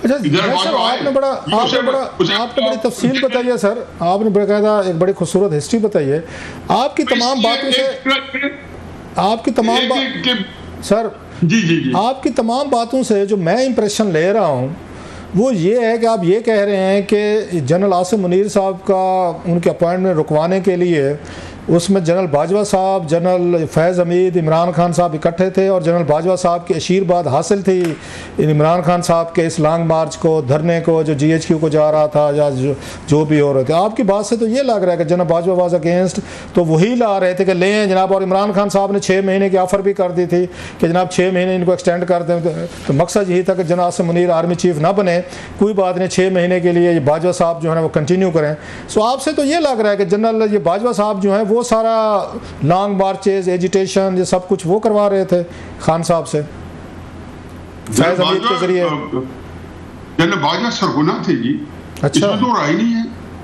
سر آپ نے بڑی تفصیل بتائی ہے سر، آپ نے باقاعدہ ایک بڑی خوبصورت ہسٹری بتائی ہے آپ کی تمام باتوں سے، آپ کی تمام سر آپ کی تمام باتوں سے جو میں امپریشن لے رہا ہوں وہ یہ ہے کہ آپ یہ کہہ رہے ہیں کہ جنرل عاصم منیر صاحب کا ان کے اپوائنٹمنٹ رکوانے کے لیے اس میں جنرل باجوہ صاحب، جنرل فیض حمید، عمران خان صاحب اکٹھے تھے، اور جنرل باجوہ صاحب کی اشیرباد حاصل تھی عمران خان صاحب کے اس لانگ مارچ کو، دھرنے کو جو جی ایچ کیو کو جا رہا تھا یا جو بھی ہو رہے تھے۔ آپ کی بات سے تو یہ لگ رہا ہے کہ جنرل باجوہ واز اگینسٹ، تو وہی لا رہے تھے کہ لیں جناب، اور عمران خان صاحب نے 6 مہینے کی آفر بھی کر دی تھی کہ جناب 6 مہینے ان کو ایکسٹینڈ کر دیں، تو مقصد یہی تھا کہ general Asim Munir army chief نہ بنے، کوئی بات نہیں 6 مہینے کے لیے باجوہ صاحب جو ہے نا وہ کنٹینیو کریں۔ سو آپ سے تو یہ لگ رہا ہے کہ جنرل یہ باجوہ صاحب جو ہیں وہ سارا لانگ مارچز، ایجیٹیشن، یہ سب کچھ وہ کروا رہے تھے خان صاحب سے فیض حمید کے ذریعے۔ جنرل باجوہ سرگنا تھے جی، اس میں تو رائے نہیں ہے۔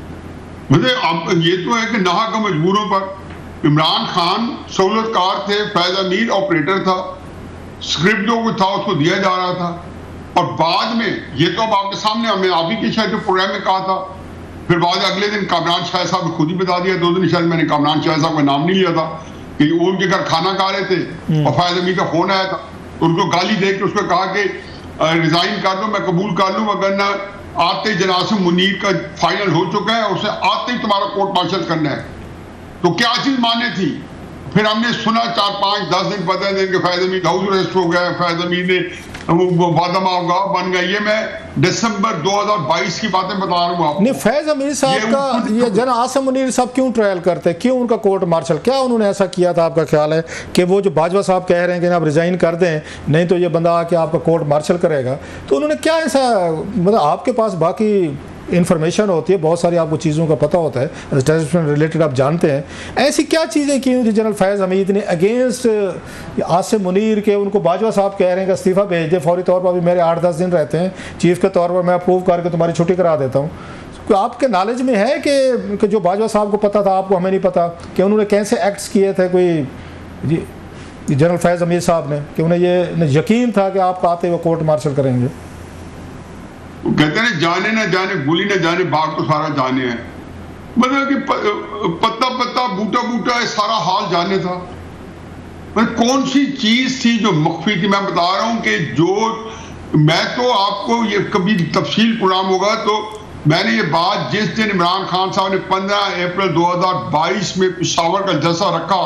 مطلب یہ تو ہے کہ نہا کا مجبوروں پر عمران خان سہولت کار تھے، فیض حمید آپریٹر تھا، سکرپٹ جو تھا اس کو دیا جا رہا تھا، اور بعد میں یہ تو اب آپ کے سامنے ہمیں آپ ہی کے شاید پروگرام میں کہا تھا، پھر بعد اگلے دن کامران شاہ صاحب نے خود ہی بتا دیا، 2 دن شاید میں نے کامران شاہ صاحب کا نام نہیں لیا تھا کہ وہ ان کے گھر کھانا کھا رہے تھے اور فیض حمید کا فون آیا تھا، ان کو گالی دے کے اس کو کہا کہ ریزائن کر دو، میں قبول کر لوں، ورنہ آتے جنرل عاصم منیر کا فائنل ہو چکا ہے، اسے آتے ہی تمہارا کورٹ مارشل کرنا ہے۔ تو کیا چیز مانے تھی؟ پھر ہم نے سنا 4 5 10 دن پتہ دن کہ فیض حمید ہاؤس اریسٹ ہو گیا، فیض حمید نے وعدہ معاف گواہ بن گیا۔ یہ میں دسمبر 2022 کی باتیں بتا رہا ہوں آپ۔ نہیں، فیض حمید صاحب کا یہ جنرل عاصم منیر صاحب کیوں ٹرائل کرتے، کیوں ان کا کورٹ مارشل، کیا انہوں نے ایسا کیا تھا آپ کا خیال ہے کہ وہ جو باجوہ صاحب کہہ رہے ہیں کہ آپ ریزائن کر دیں نہیں تو یہ بندہ آ کے آپ کا کورٹ مارشل کرے گا، تو انہوں نے کیا ایسا، مطلب آپ کے پاس باقی انفارمیشن ہوتی ہے، بہت ساری آپ کو چیزوں کا پتہ ہوتا ہے ٹیررزم ریلیٹڈ، آپ جانتے ہیں ایسی کیا چیزیں کی تھی جنرل فیض حمید نے اگینسٹ عاصم منیر کے؟ ان کو باجوہ صاحب کہہ رہے ہیں کہ استعفیٰ بھیج دے فوری طور پر، ابھی میرے 8 10 دن رہتے ہیں چیف کے طور پر، میں اپروو کر کے تمہاری چھٹی کرا دیتا ہوں۔ آپ کے نالج میں ہے کہ جو باجوہ صاحب کو پتہ تھا آپ کو ہمیں نہیں پتہ کہ انہوں نے کیسے ایکٹس کیے تھے کوئی جنرل فیض حمید صاحب نے، کہ انہیں یہ یقین تھا کہ آپ آتے ہوئے کورٹ مارشل کریں گے؟ کہتے ہیں جانے نہ جانے گولی نہ جانے باغ تو سارا جانے ہے، مطلب کہ پتا پتا بوٹا بوٹا سارا حال جانے تھا۔ کون سی چیز تھی جو مخفی تھی؟ میں بتا رہا ہوں کہ جو میں تو آپ کو یہ کبھی تفصیل پروگرام ہوگا تو میں نے یہ بات جس دن عمران خان صاحب نے 15 اپریل 2022 میں پشاور کا جلسہ رکھا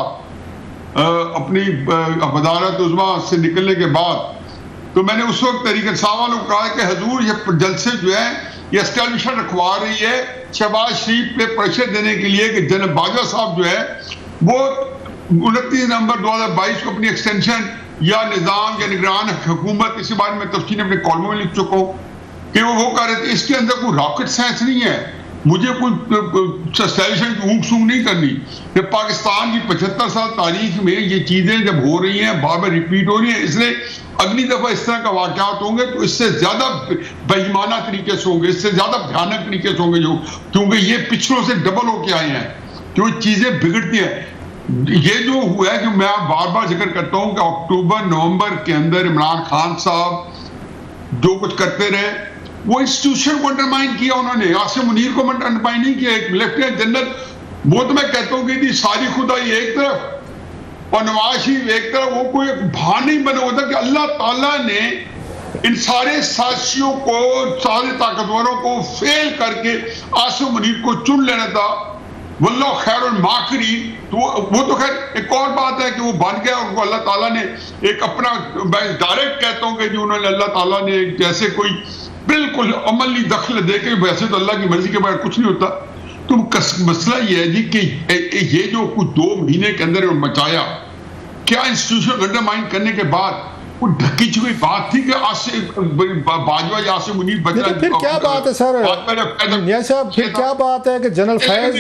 اپنی وزارت عظمیٰ سے نکلنے کے بعد، تو میں نے اس وقت تحریک انصاف والوں کو کہا کہ حضور یہ جلسے جو ہیں یہ اسٹیبلشمنٹ رکھوا رہی ہے شہباز شریف پہ پریشر دینے کے لیے کہ جنرل باجوہ صاحب جو ہے وہ 29 نومبر 2022 کو اپنی ایکسٹینشن یا نظام یا نگران حکومت، اسی بارے میں تفصیل اپنے کالموں میں لکھ چکا ہوں کہ وہ کر رہے تھے۔ اس کے اندر کوئی راکٹ سائنس نہیں ہے، مجھے کوئی اسٹیبلشمنٹ کی اونگ سونگ نہیں کرنی۔ جب پاکستان کی 75 سال تاریخ میں یہ چیزیں جب ہو رہی ہیں، بار بار ریپیٹ ہو رہی ہیں، اس لیے اگلی دفعہ اس طرح کا واقعات ہوں گے تو اس سے زیادہ بے ایمانہ طریقے سے ہوں گے، اس سے زیادہ بھیانک طریقے سے ہوں گے، کیونکہ یہ پچھلوں سے ڈبل ہو کے آئے ہیں، جو چیزیں بگڑتی ہیں۔ یہ جو ہوا ہے کہ میں بار بار ذکر کرتا ہوں کہ اکتوبر نومبر کے اندر عمران خان صاحب جو کچھ کرتے رہے، وہ انسٹیٹیوشن کو انڈرمائن کیا انہوں نے، عاصم منیر کو انڈرمائن نہیں کیا۔ ایک لیفٹیننٹ جنرل، وہ تو میں کہتا ہوں کہ ساری خدائی ایک طرف اور نواز شریف ایک طرف، وہ کوئی بہانہ نہیں بنا ہوتا کہ اللہ تعالیٰ نے ان سارے سازشیوں کو، سارے طاقتوروں کو فیل کر کے عاصم منیر کو چن لینا تھا۔ واللہ خیر الماکرین، تو وہ تو خیر ایک اور بات ہے کہ وہ بن گیا، اور اللہ تعالیٰ نے ایک اپنا، میں ڈائریکٹ کہتا ہوں کہ جو انہوں نے اللہ تعالیٰ نے جیسے کوئی بالکل عملی دخل دے کے، ویسے تو اللہ کی مرضی کے بغیر کچھ نہیں ہوتا۔ تو مسئلہ یہ ہے جی کہ یہ جو کچھ 2 مہینے کے اندر مچایا، کیا انسٹیٹیوشن انڈرمائن کرنے کے بعد وہ ڈھکی چھوئی بات تھی کہ باجوہ یا عاصم منیر بچہ؟ پھر کیا بات ہے سر یہ صاحب، پھر کیا بات ہے کہ جنرل فیض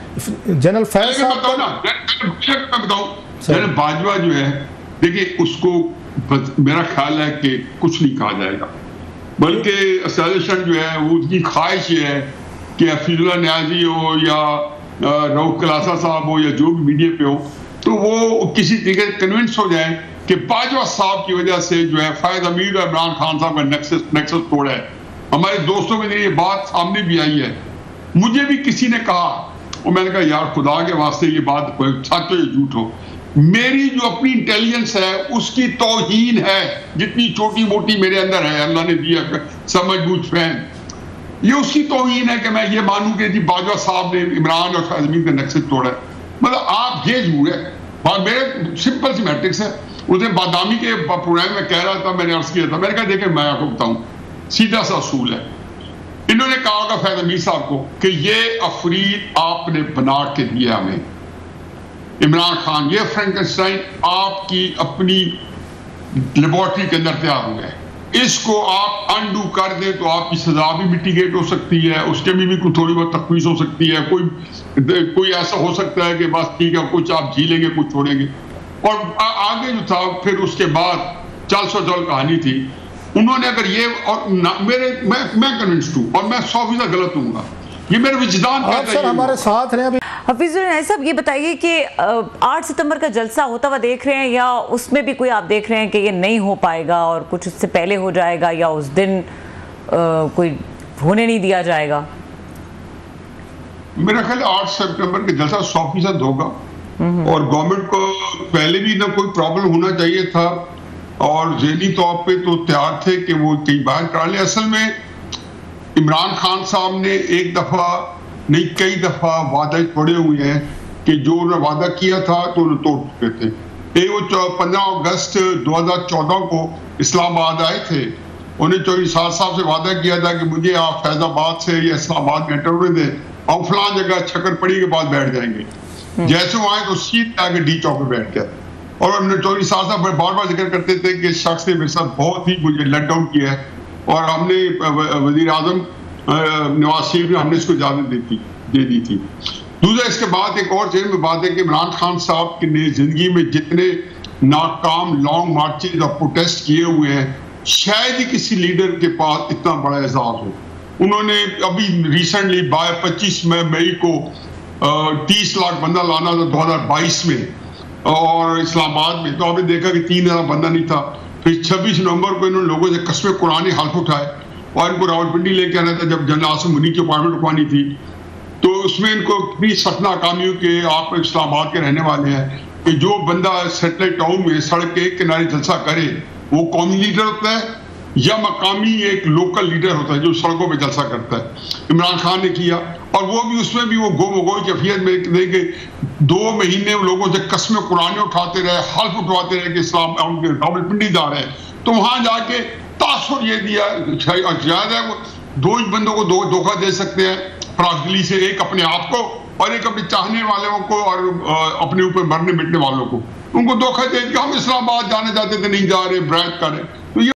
صاحب میں بتاؤں، جنرل باجوہ جو ہے، دیکھیں اس کو میرا خیال ہے کہ کچھ نہیں کہا جائے گا، بلکہ اسٹیبلشمنٹ جو ہے وہ اس کی خواہش یہ ہے کہ حفیظ اللہ نیازی ہو یا رؤف کلاسہ صاحب ہو یا جو بھی میڈیا پہ ہو، تو وہ کسی طریقے سے کنونس ہو جائیں کہ باجوہ صاحب کی وجہ سے جو ہے فیض حمید اور عمران خان صاحب کا نیکسس توڑا ہے۔ ہمارے دوستوں کے ذریعے یہ بات سامنے بھی آئی ہے. مجھے بھی کسی نے کہا اور میں نے کہا یار خدا کے واسطے یہ بات سچ ہو یا جھوٹ ہو, میری جو اپنی انٹیلیجنس ہے اس کی توہین ہے جتنی چھوٹی موٹی میرے اندر ہے, اللہ نے دیا سمجھ بوجھ فہم, یہ اس کی توہین ہے کہ میں یہ مانوں کہ جی باجوہ صاحب نے عمران اور فیض امین کا نقص توڑا ہے. مطلب آپ یہ جھوٹ ہے. میرے سمپل سی میٹرکس ہے. اسے بادامی کے پروگرام میں کہہ رہا تھا, میں نے عرض کیا تھا, میں نے کہا دیکھیں میں آپ کو بتاؤں سیدھا سا اصول ہے. انہوں نے کہا ہوگا فیض امین صاحب کو کہ یہ افرید آپ نے بنا کے دیا ہمیں, عمران خان یہ فرینکسٹائن آپ کی اپنی لیبارٹری کے اندر تیار ہو گئے, اس کو آپ انڈو کر دیں تو آپ کی سزا بھی میٹیگیٹ ہو سکتی ہے, اس کے بھی کوئی تھوڑی بہت تخفیف ہو سکتی ہے, کوئی ایسا ہو سکتا ہے کہ بس ٹھیک ہے کچھ آپ جھی لیں گے کچھ چھوڑیں گے. اور آگے جو تھا پھر اس کے بعد چل سو چل کہانی تھی. انہوں نے اگر یہ اور میں کنونسڈ ہوں اور میں 100% غلط ہوں گا, یہ میرے وجدان کہتا ہے. ہمارے ساتھ رہے. حفیظ الرحمن صاحب یہ بتائیے کہ 8 ستمبر کا جلسہ ہوتا ہوا دیکھ رہے ہیں یا اس میں بھی کوئی آپ دیکھ رہے ہیں کہ یہ نہیں ہو پائے گا اور کچھ اس سے پہلے ہو جائے گا یا اس دن کوئی ہونے نہیں دیا جائے گا؟ میرا خیال 8 ستمبر کا جلسہ 100% ہوگا اور گورنمنٹ کو پہلے بھی نہ کوئی پرابلم ہونا چاہیے تھا اور ذہنی طور پہ تو تیار تھے کہ وہ کئی باہر کرا لیں. اصل میں عمران خان صاحب نے ایک دفعہ نہیں کئی دفعہ وعدے پڑے ہوئے ہیں کہ جو انہوں نے وعدہ کیا تھا تو انہوں نے توڑ چکے تھے. وہ 15 اگست 2014 کو اسلام آباد آئے تھے, انہیں چودھری صاحب سے وعدہ کیا تھا کہ مجھے آپ فیض آباد سے یا اسلام آباد میں انٹر ہونے دیں, اور فلان جگہ چھکر پڑی کے بعد بیٹھ جائیں گے. جیسے وہ آئے تو سیدھے آگے ڈی چوک پہ بیٹھ گیا. اور چودھری صاحب بار بار ذکر کرتے تھے کہ اس شخص نے میرے ساتھ بہت ہی مجھے لیٹ ڈاؤن کیا ہے اور ہم نے وزیر اعظم نواز شریف نے ہم نے اس کو اجازت دے دی تھی. دوسرا اس کے بعد ایک اور ذہن میں بات ہے کہ عمران خان صاحب کی نے زندگی میں جتنے ناکام لانگ مارچز اور پروٹیسٹ کیے ہوئے ہیں شاید ہی کسی لیڈر کے پاس اتنا بڑا اعزاز ہو. انہوں نے ابھی ریسنٹلی 25 مئی کو 30 لاکھ بندہ لانا تھا 2022 میں اور اسلام آباد میں, تو آپ نے دیکھا کہ 3000 بندہ نہیں تھا. پھر 26 نومبر کو انہوں نے لوگوں سے قسم قرآن حلف اٹھائے اور ان کو راولپنڈی لے کے آنا تھا جب جنرل عاصم منی کی اپوائنٹمنٹ رکھوانی تھی. تو اس میں ان کو اتنی سخت ناکامی ہو کہ آپ اسلام آباد کے رہنے والے ہیں کہ جو بندہ سیٹلائٹ ٹاؤن میں سڑک کے کنارے جلسہ کرے وہ قومی لیڈر ہوتا ہے یا مقامی ایک لوکل لیڈر ہوتا ہے جو سڑکوں پہ جلسہ کرتا ہے. عمران خان نے کیا اور وہ بھی اس میں بھی وہ گوئی کیفیت میں دیں کہ 2 مہینے لوگوں سے قسم قرآن اٹھاتے رہے, حلف اٹھواتے رہے کہ اسلام راولپنڈی جا رہے ہیں. تو وہاں جا کے تاثر یہ دیا شاید ہے وہ 2 ہی بندوں کو دھوکہ دے سکتے ہیں فراز دلی سے, ایک اپنے آپ کو اور ایک اپنے چاہنے والوں کو اور اپنے اوپر مرنے مٹنے والوں کو. ان کو دھوکہ دے کہ ہم اسلام آباد جانے جاتے تھے نہیں جا رہے, برائت کر رہے.